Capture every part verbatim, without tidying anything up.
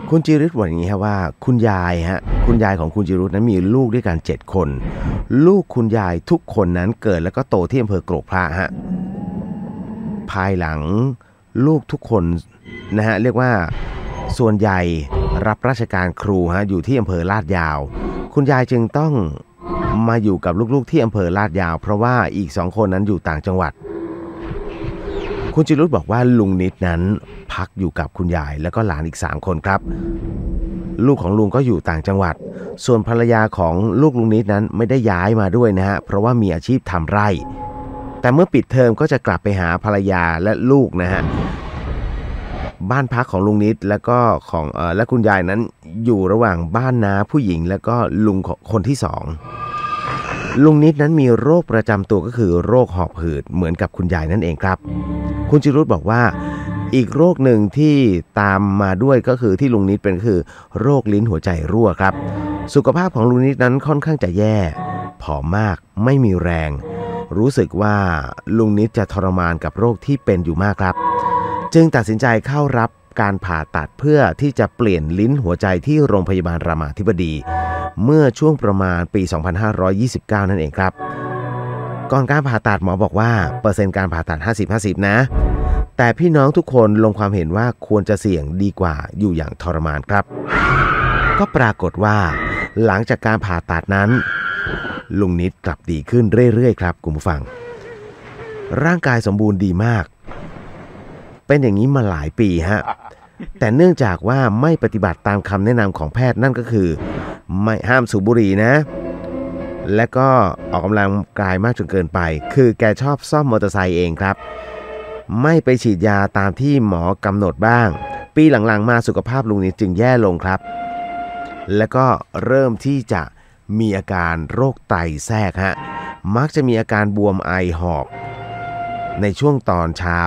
คุณจิรุตบอกอย่างนี้ครับว่าคุณยายฮะคุณยายของคุณจิรุตนั้นมีลูกด้วยกันเจ็ดคนลูกคุณยายทุกคนนั้นเกิดแล้วก็โตที่อำเภอโกรกพระฮะภายหลังลูกทุกคนนะฮะเรียกว่าส่วนใหญ่รับราชการครูฮะอยู่ที่อำเภอลาดยาวคุณยายจึงต้องมาอยู่กับลูกๆที่อำเภอลาดยาวเพราะว่าอีกสองคนนั้นอยู่ต่างจังหวัดคุณจิรุตบอกว่าลุงนิดนั้นพักอยู่กับคุณยายแล้วก็หลานอีกสามคนครับลูกของลุงก็อยู่ต่างจังหวัดส่วนภรรยาของลูกลุงนิดนั้นไม่ได้ย้ายมาด้วยนะฮะเพราะว่ามีอาชีพทำไร่แต่เมื่อปิดเทอมก็จะกลับไปหาภรรยาและลูกนะฮะบ้านพักของลุงนิดแล้วก็ของเอ่อและคุณยายนั้นอยู่ระหว่างบ้านน้าผู้หญิงแล้วก็ลุงคนที่สองลุงนิดนั้นมีโรคประจำตัวก็คือโรคหอบหืดเหมือนกับคุณยายนั่นเองครับคุณจิรุตบอกว่าอีกโรคหนึ่งที่ตามมาด้วยก็คือที่ลุงนิดเป็นก็คือโรคลิ้นหัวใจรั่วครับสุขภาพของลุงนิดนั้นค่อนข้างจะแย่ผอมมากไม่มีแรงรู้สึกว่าลุงนิดจะทรมานกับโรคที่เป็นอยู่มากครับจึงตัดสินใจเข้ารับการผ่าตัดเพื่อที่จะเปลี่ยนลิ้นหัวใจที่โรงพยาบาลรามาธิบดีเมื่อช่วงประมาณปีสองพันห้าร้อยยี่สิบเก้านั่นเองครับก่อนการผ่าตัดหมอบอกว่าเปอร์เซ็นต์การผ่าตัด ห้าสิบ ห้าสิบ นะแต่พี่น้องทุกคนลงความเห็นว่าควรจะเสี่ยงดีกว่าอยู่อย่างทรมานครับก็ปรากฏว่าหลังจากการผ่าตัดนั้นลุงนิดกลับดีขึ้นเรื่อยๆครับคุณผู้ฟังร่างกายสมบูรณ์ดีมากเป็นอย่างนี้มาหลายปีฮะแต่เนื่องจากว่าไม่ปฏิบัติตามคำแนะนำของแพทย์นั่นก็คือไม่ห้ามสูบบุหรี่นะและก็ออกกำลังกายมากจนเกินไปคือแกชอบซ่อมมอเตอร์ไซค์เองครับไม่ไปฉีดยาตามที่หมอกำหนดบ้างปีหลังๆมาสุขภาพลุงนิดจึงแย่ลงครับและก็เริ่มที่จะมีอาการโรคไตแทรกฮะมักจะมีอาการบวมไอหอบในช่วงตอนเช้า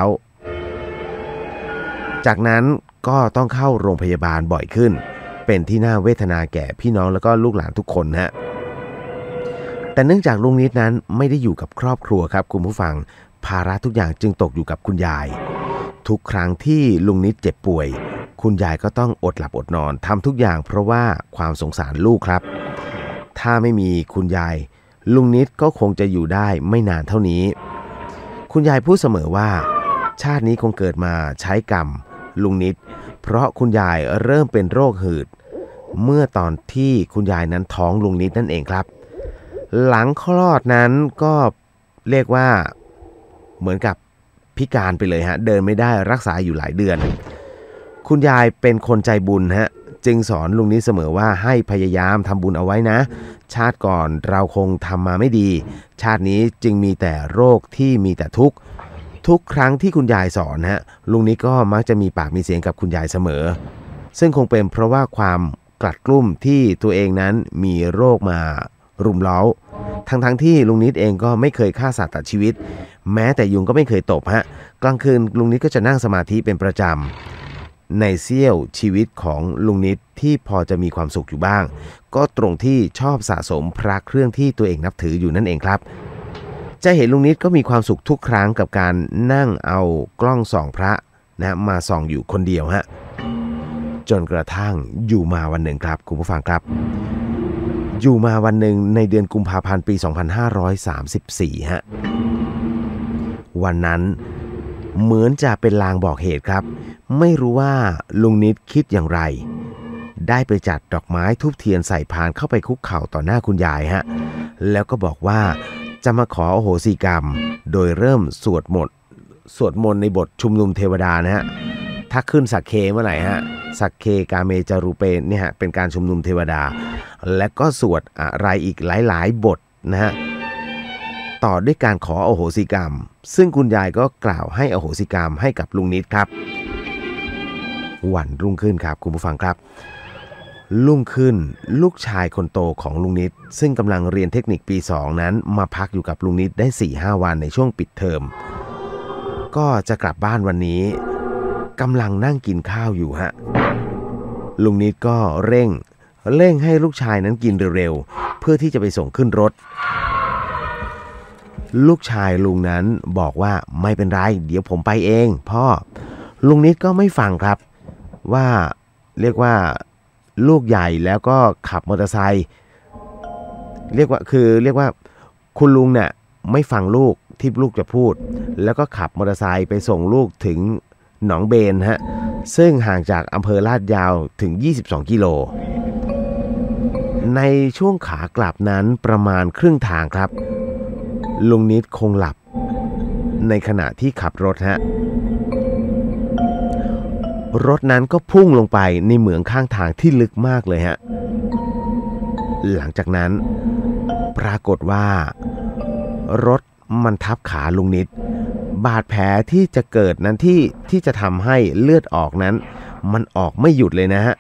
จากนั้นก็ต้องเข้าโรงพยาบาลบ่อยขึ้นเป็นที่น่าเวทนาแก่พี่น้องแล้วก็ลูกหลานทุกคนฮะแต่เนื่องจากลุงนิดนั้นไม่ได้อยู่กับครอบครัวครับคุณผู้ฟังภาระทุกอย่างจึงตกอยู่กับคุณยายทุกครั้งที่ลุงนิดเจ็บป่วยคุณยายก็ต้องอดหลับอดนอนทำทุกอย่างเพราะว่าความสงสารลูกครับถ้าไม่มีคุณยายลุงนิดก็คงจะอยู่ได้ไม่นานเท่านี้คุณยายพูดเสมอว่าชาตินี้คงเกิดมาใช้กรรมลุงนิดเพราะคุณยายเริ่มเป็นโรคหืดเมื่อตอนที่คุณยายนั้นท้องลุงนิดนั่นเองครับหลังคลอดนั้นก็เรียกว่าเหมือนกับพิการไปเลยฮะเดินไม่ได้รักษาอยู่หลายเดือนคุณยายเป็นคนใจบุญฮะจึงสอนลุงนิดเสมอว่าให้พยายามทำบุญเอาไว้นะชาติก่อนเราคงทำมาไม่ดีชาตินี้จึงมีแต่โรคที่มีแต่ทุกข์ทุกครั้งที่คุณยายสอนฮะลุงนิดก็มักจะมีปากมีเสียงกับคุณยายเสมอซึ่งคงเป็นเพราะว่าความกลัดกลุ้มที่ตัวเองนั้นมีโรคมารุมเร้าทั้งทั้งที่ลุงนิดเองก็ไม่เคยฆ่าสัตว์ตัดชีวิตแม้แต่ยุงก็ไม่เคยตบฮะกลางคืนลุงนิดก็จะนั่งสมาธิเป็นประจำในเสี้ยวชีวิตของลุงนิดที่พอจะมีความสุขอยู่บ้างก็ตรงที่ชอบสะสมพระเครื่องที่ตัวเองนับถืออยู่นั่นเองครับจะเห็นลุงนิดก็มีความสุขทุกครั้งกับการนั่งเอากล้องส่องพระนะมาส่องอยู่คนเดียวฮะจนกระทั่งอยู่มาวันหนึ่งครับคุณผู้ฟังครับอยู่มาวันหนึ่งในเดือนกุมภาพันธ์ปีสองพันห้าร้อยสามสิบสี่ฮะวันนั้นเหมือนจะเป็นลางบอกเหตุครับไม่รู้ว่าลุงนิดคิดอย่างไรได้ไปจัดดอกไม้ทูบเทียนใส่พานเข้าไปคุกเข่าต่อหน้าคุณยายฮะแล้วก็บอกว่าจะมาขออโหสิกรรมโดยเริ่มสวดมนต์สวดมนต์ในบทชุมนุมเทวดานะฮะถ้าขึ้นสักเคเมื่อไหร่ฮะสักเคกาเมจารูเปเนี่ยฮะเป็นการชุมนุมเทวดาและก็สวดอะไรอีกหลายๆบทนะฮะต่อด้วยการขออโหสิกรรมซึ่งคุณยายก็กล่าวให้อโหสิกรรมให้กับลุงนิดครับวันรุ่งขึ้นครับคุณผู้ฟังครับรุ่งขึ้นลูกชายคนโตของลุงนิดซึ่งกำลังเรียนเทคนิคปีสองนั้นมาพักอยู่กับลุงนิดได้ สี่ห้า วันในช่วงปิดเทอมก็จะกลับบ้านวันนี้กำลังนั่งกินข้าวอยู่ฮะลุงนิดก็เร่งเร่งให้ลูกชายนั้นกินเร็วๆเพื่อที่จะไปส่งขึ้นรถลูกชายลุงนั้นบอกว่าไม่เป็นไรเดี๋ยวผมไปเองพ่อลุงนิดก็ไม่ฟังครับว่าเรียกว่าลูกใหญ่แล้วก็ขับมอเตอร์ไซค์เรียกว่าคือเรียกว่าคุณลุงเนี่ยไม่ฟังลูกที่ลูกจะพูดแล้วก็ขับมอเตอร์ไซค์ไปส่งลูกถึงหนองเบนฮะซึ่งห่างจากอำเภอลาดยาวถึงยี่สิบสองกิโลในช่วงขากลับนั้นประมาณครึ่งทางครับลุงนิดคงหลับในขณะที่ขับรถฮะรถนั้นก็พุ่งลงไปในเหมืองข้างทางที่ลึกมากเลยฮะหลังจากนั้นปรากฏว่ารถมันทับขาลุงนิดบาดแผลที่จะเกิดนั้นที่ที่จะทำให้เลือดออกนั้นมันออกไม่หยุดเลยนะฮะ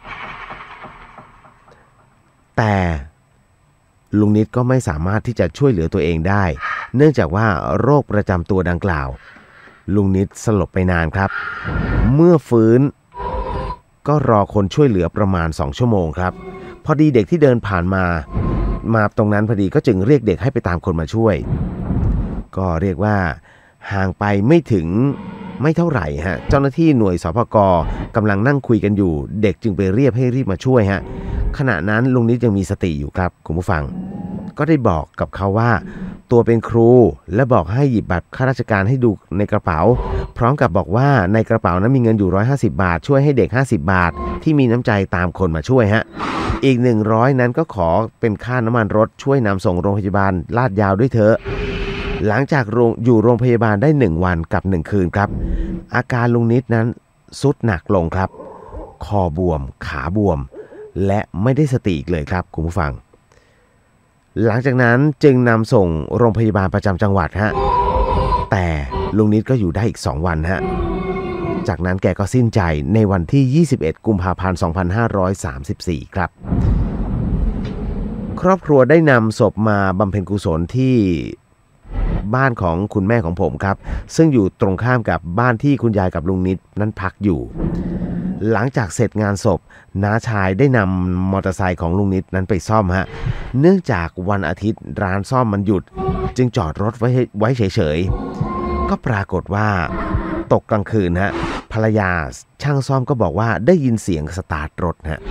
แต่ลุงนิดก็ไม่สามารถที่จะช่วยเหลือตัวเองได้เนื่องจากว่าโรคประจำตัวดังกล่าวลุงนิดสลบไปนานครับเมื่อฟื้นก็รอคนช่วยเหลือประมาณสองชั่วโมงครับพอดีเด็กที่เดินผ่านมามาตรงนั้นพอดีก็จึงเรียกเด็กให้ไปตามคนมาช่วยก็เรียกว่าห่างไปไม่ถึงไม่เท่าไหร่ฮะเจ้าหน้าที่หน่วยสภก.กำลังนั่งคุยกันอยู่เด็กจึงไปเรียกให้รีบมาช่วยฮะขณะนั้นลุงนิดยังมีสติอยู่ครับคุณผู้ฟังก็ได้บอกกับเขาว่าตัวเป็นครูและบอกให้หยิบบัตรข้าราชการให้ดูในกระเป๋าพร้อมกับบอกว่าในกระเป๋านั้นมีเงินอยู่หนึ่งร้อยห้าสิบบาทช่วยให้เด็กห้าสิบบาทที่มีน้ำใจตามคนมาช่วยฮะอีกหนึ่งร้อยนั้นก็ขอเป็นค่าน้ำมันรถช่วยนำส่งโรงพยาบาลลาดยาวด้วยเถอะหลังจากอยู่โรงพยาบาลได้หนึ่งวันกับหนึ่งคืนครับอาการลุงนิดนั้นทรุดหนักลงครับคอบวมขาบวมและไม่ได้สติอีกเลยครับคุณผู้ฟังหลังจากนั้นจึงนำส่งโรงพยาบาลประจำจังหวัดฮะแต่ลุงนิดก็อยู่ได้อีกสองวันฮะจากนั้นแกก็สิ้นใจในวันที่ยี่สิบเอ็ดกุมภาพันธ์สองพันห้าร้อยสามสิบสี่ครับครอบครัวได้นำศพมาบำเพ็ญกุศลที่บ้านของคุณแม่ของผมครับซึ่งอยู่ตรงข้ามกับบ้านที่คุณยายกับลุงนิดนั้นพักอยู่หลังจากเสร็จงานศพน้าชายได้นำมอเตอร์ไซค์ของลุงนิดนั้นไปซ่อมฮะเนื่องจากวันอาทิตย์ร้านซ่อมมันหยุดจึงจอดรถไว้ไว้เฉยๆก็ปรากฏว่าตกกลางคืนฮะภรรยาช่างซ่อมก็บอกว่าได้ยินเสียงสตาร์ทรถฮะ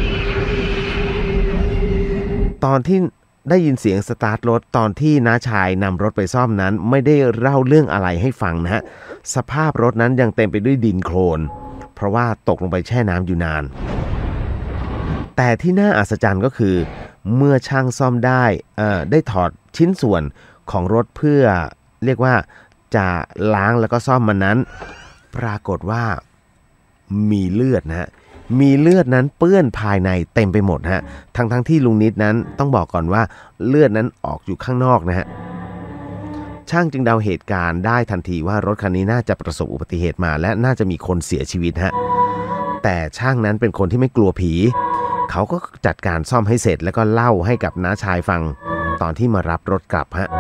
ตอนที่ได้ยินเสียงสตาร์ทรถตอนที่น้าชายนำรถไปซ่อมนั้นไม่ได้เล่าเรื่องอะไรให้ฟังนะฮะสภาพรถนั้นยังเต็มไปด้วยดินโคลนเพราะว่าตกลงไปแช่น้ำอยู่นานแต่ที่น่าอัศจรรย์ก็คือเมื่อช่างซ่อมได้เอ่อได้ถอดชิ้นส่วนของรถเพื่อเรียกว่าจะล้างแล้วก็ซ่อมมันนั้นปรากฏว่ามีเลือดนะฮะมีเลือดนั้นเปื้อนภายในเต็มไปหมดฮะทั้งทั้งที่ลุงนิดนั้นต้องบอกก่อนว่าเลือดนั้นออกอยู่ข้างนอกนะฮะช่างจึงเดาเหตุการณ์ได้ทันทีว่ารถคันนี้น่าจะประสบอุบัติเหตุมาและน่าจะมีคนเสียชีวิตฮะแต่ช่างนั้นเป็นคนที่ไม่กลัวผีเขาก็จัดการซ่อมให้เสร็จแล้วก็เล่าให้กับน้าชายฟังตอนที่มารับรถกลับฮะ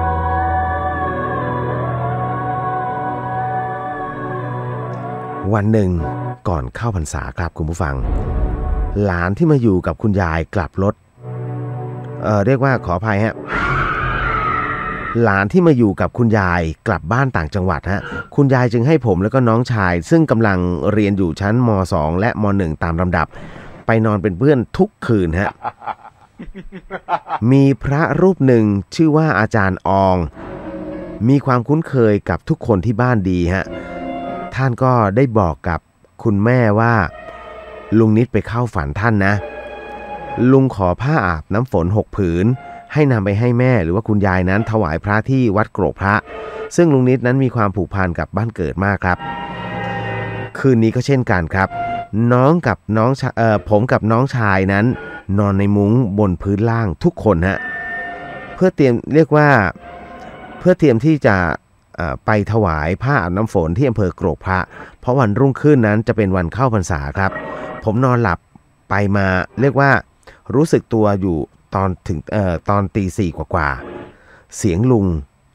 วันหนึ่งก่อนเข้าพรรษาครับคุณผู้ฟังหลานที่มาอยู่กับคุณยายกลับรถเอ่อเรียกว่าขออภัยฮะหลานที่มาอยู่กับคุณยายกลับบ้านต่างจังหวัดฮะคุณยายจึงให้ผมแล้วก็น้องชายซึ่งกำลังเรียนอยู่ชั้นม.สอง และม.หนึ่ง ตามลำดับไปนอนเป็นเพื่อนทุกคืนฮะ มีพระรูปหนึ่งชื่อว่าอาจารย์อองมีความคุ้นเคยกับทุกคนที่บ้านดีฮะท่านก็ได้บอกกับคุณแม่ว่าลุงนิดไปเข้าฝันท่านนะลุงขอผ้าอาบน้ำฝนหกผืนให้นำไปให้แม่หรือว่าคุณยายนั้นถวายพระที่วัดโกรกพระซึ่งลุงนิดนั้นมีความผูกพันกับบ้านเกิดมากครับคืนนี้ก็เช่นกันครับน้องกับน้องเอ่อผมกับน้องชายนั้นนอนในมุ้งบนพื้นล่างทุกคนฮะเพื่อเตรียมเรียกว่าเพื่อเตรียมที่จะไปถวายผ้าอาบน้ำฝนที่อำเภอโกรกพระเพราะวันรุ่งขึ้นนั้นจะเป็นวันเข้าพรรษาครับผมนอนหลับไปมาเรียกว่ารู้สึกตัวอยู่ตอนถึงเอ่อตอนตีสี่กว่าๆเสียงลุง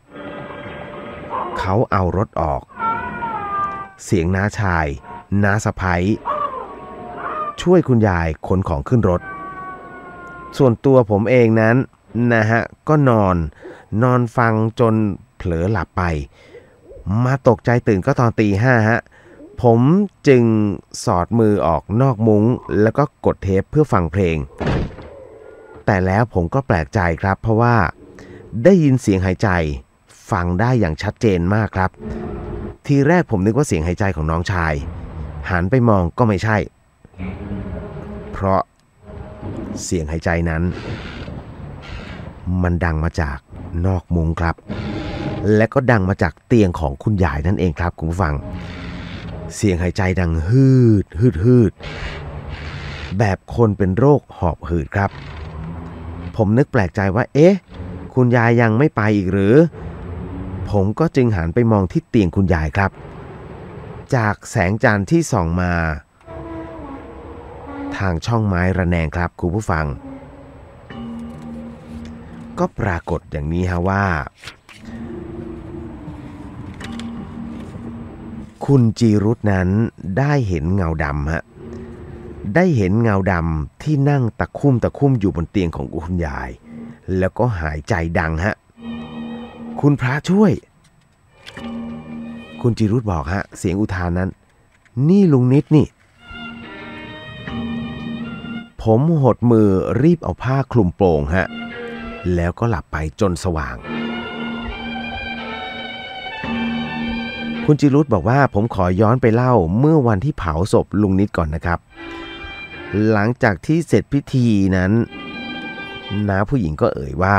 เขาเอารถออกเสียงน้าชายน้าสะใภ้ช่วยคุณยายขนของขึ้นรถส่วนตัวผมเองนั้นนะฮะก็นอนนอนฟังจนเผลอหลับไปมาตกใจตื่นก็ตอนตีห้าฮะผมจึงสอดมือออกนอกมุ้งแล้วก็กดเทปเพื่อฟังเพลงแต่แล้วผมก็แปลกใจครับเพราะว่าได้ยินเสียงหายใจฟังได้อย่างชัดเจนมากครับทีแรกผมนึกว่าเสียงหายใจของน้องชายหันไปมองก็ไม่ใช่เพราะเสียงหายใจนั้นมันดังมาจากนอกมุ้งครับและก็ดังมาจากเตียงของคุณยายนั่นเองครับคุณผู้ฟังเสียงหายใจดังฮืดฮืดฮืดแบบคนเป็นโรคหอบหืดครับผมนึกแปลกใจว่าเอ๊ะคุณยายยังไม่ไปอีกหรือผมก็จึงหันไปมองที่เตียงคุณยายครับจากแสงจันทร์ที่ส่องมาทางช่องไม้ระแนงครับคุณผู้ฟังก็ปรากฏอย่างนี้ฮะว่าคุณจีรุตนั้นได้เห็นเงาดำฮะได้เห็นเงาดำที่นั่งตะคุ่มตะคุ่มอยู่บนเตียงของคุณยายแล้วก็หายใจดังฮะคุณพระช่วยคุณจีรุตบอกฮะเสียงอุทานนั้นนี่ลุงนิดนี่ผมหดมือรีบเอาผ้าคลุมโปงฮะแล้วก็หลับไปจนสว่างคุณจิรุตบอกว่าผมขอย้อนไปเล่าเมื่อวันที่เผาศพลุงนิดก่อนนะครับหลังจากที่เสร็จพิธีนั้นน้าผู้หญิงก็เอ่ยว่า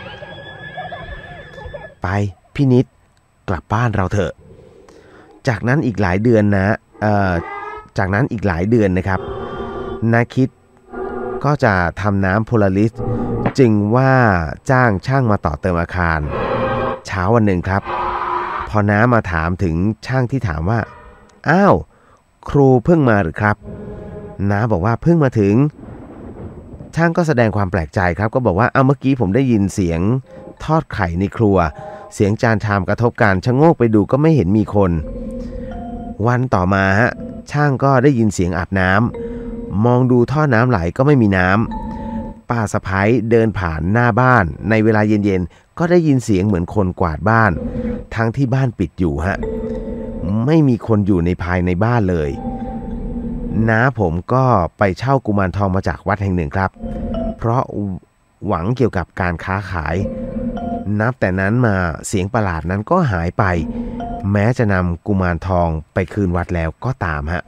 ไปพี่นิดกลับบ้านเราเถอะจากนั้นอีกหลายเดือนนะเอ่อจากนั้นอีกหลายเดือนนะครับน้าคิดก็จะทำน้ำโพลาริสจึงว่าจ้างช่างมาต่อเติมอาคารเช้าวันหนึ่งครับพอน้ามาถามถึงช่างที่ถามว่าอ้าวครูเพิ่งมาหรือครับน้าบอกว่าเพิ่งมาถึงช่างก็แสดงความแปลกใจครับก็บอกว่าเอาเมื่อกี้ผมได้ยินเสียงทอดไข่ในครัวเสียงจานชามกระทบกันชะโงกไปดูก็ไม่เห็นมีคนวันต่อมาฮะช่างก็ได้ยินเสียงอาบน้ำมองดูท่อน้ำไหลก็ไม่มีน้ำป้าสะพ้ายเดินผ่านหน้าบ้านในเวลาเย็นๆก็ได้ยินเสียงเหมือนคนกวาดบ้านทั้งที่บ้านปิดอยู่ฮะไม่มีคนอยู่ในภายในบ้านเลยน้าผมก็ไปเช่ากุมารทองมาจากวัดแห่งหนึ่งครับเพราะหวังเกี่ยวกับการค้าขายนับแต่นั้นมาเสียงประหลาดนั้นก็หายไปแม้จะนำกุมารทองไปคืนวัดแล้วก็ตามฮะ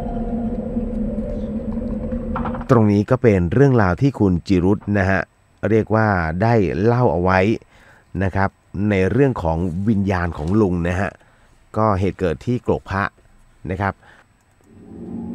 ตรงนี้ก็เป็นเรื่องราวที่คุณจิรุตนะฮะเรียกว่าได้เล่าเอาไว้นะครับในเรื่องของวิญญาณของลุงนะฮะก็เหตุเกิดที่โกรกพระนะครับ